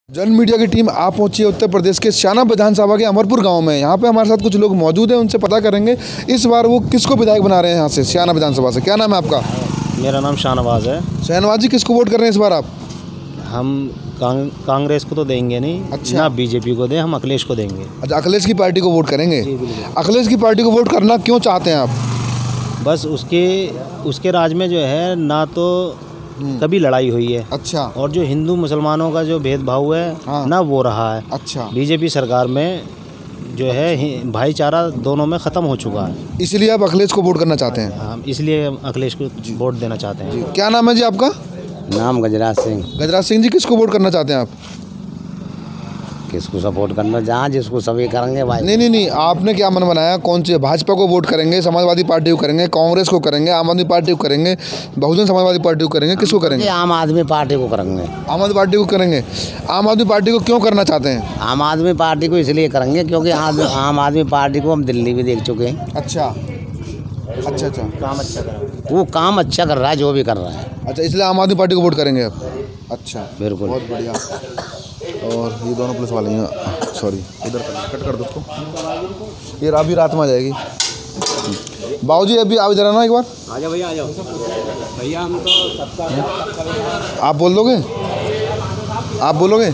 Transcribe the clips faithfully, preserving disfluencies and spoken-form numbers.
जन मीडिया की टीम आप पहुंची है उत्तर प्रदेश के स्याना विधानसभा के अमरपुर गांव में। यहाँ पे हमारे साथ कुछ लोग मौजूद हैं, उनसे पता करेंगे इस बार वो किसको विधायक बना रहे हैं यहाँ से स्याना विधानसभा से। क्या नाम है आपका? मेरा नाम शाहनवाज है। शाहनवाज जी, किसको वोट कर रहे हैं इस बार आप? हम कांग, कांग्रेस को तो देंगे नहीं। अच्छा। ना बीजेपी को दें, हम अखिलेश को देंगे। अच्छा, अखिलेश की पार्टी को वोट करेंगे। अखिलेश की पार्टी को वोट करना क्यों चाहते हैं आप? बस उसके उसके राज में जो है ना तो कभी लड़ाई हुई है। अच्छा। और जो हिंदू मुसलमानों का जो भेदभाव है हाँ। ना वो रहा है। अच्छा। बीजेपी सरकार में जो है भाईचारा दोनों में ख़त्म हो चुका है, इसलिए आप अखिलेश को वोट करना चाहते हैं? हम इसलिए अखिलेश को वोट देना चाहते हैं। क्या नाम है जी आपका? नाम गजराज सिंह। गजराज सिंह जी, किसको वोट करना चाहते हैं आप? किसको सपोर्ट करना, जहाँ जिसको सभी करेंगे भाई। नहीं नहीं नहीं, आपने क्या मन बनाया? कौन सी भाजपा को वोट करेंगे, समाजवादी पार्टी को करेंगे, कांग्रेस को करेंगे, आम आदमी पार्टी को करेंगे, बहुजन समाजवादी पार्टी को करेंगे, किसको करेंगे? आम आदमी पार्टी को करेंगे। आम आदमी पार्टी को करेंगे। आम आदमी पार्टी को क्यों करना चाहते हैं? आम आदमी पार्टी को इसलिए करेंगे क्योंकि आम आम आदमी पार्टी को हम दिल्ली भी देख चुके हैं। अच्छा अच्छा अच्छा काम अच्छा करें। वो काम अच्छा कर रहा है, जो भी कर रहा है। अच्छा, इसलिए आम आदमी पार्टी को वोट करेंगे आप? अच्छा, बिल्कुल। बहुत बढ़िया। और ये दोनों पुलिस वाले हैं, सॉरी इधर कर, कट कर दो उसको, ये अभी रात में आ जाएगी। बाबूजी अभी आप इधर आना एक बार। आ जाओ भैया, आ जाओ भैया। हम तो सबका आप बोल दोगे? आप बोलोगे?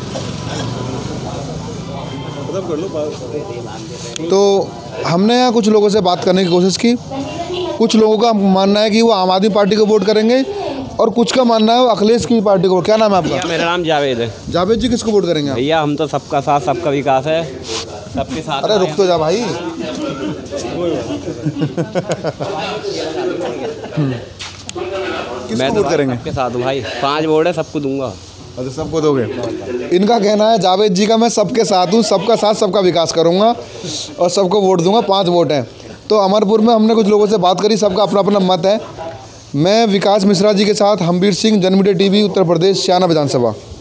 तो हमने यहाँ कुछ लोगों से बात करने की कोशिश की। कुछ लोगों का मानना है कि वो आम आदमी पार्टी को वोट करेंगे और कुछ का मानना है वो अखिलेश की पार्टी को। क्या नाम है आपका? मेरा नाम जावेद है। जावेद जी, किसको वोट करेंगे आप? भैया हम तो सबका साथ सबका विकास है, सबके साथ। अरे रुक तो जा भाई। किसको वोट करेंगे? सबके साथ हूँ भाई, पांच वोट है, सबको दूंगा। अच्छा, सबको दोगे? इनका कहना है जावेद जी का, मैं सबके साथ हूँ, सबका साथ सबका विकास करूँगा और सबको वोट दूंगा, पाँच वोट हैं। तो अमरपुर में हमने कुछ लोगों से बात करी, सबका अपना अपना मत है। मैं विकास मिश्रा जी के साथ हमवीर सिंह, जन मीडिया टीवी, उत्तर प्रदेश, स्याना विधानसभा।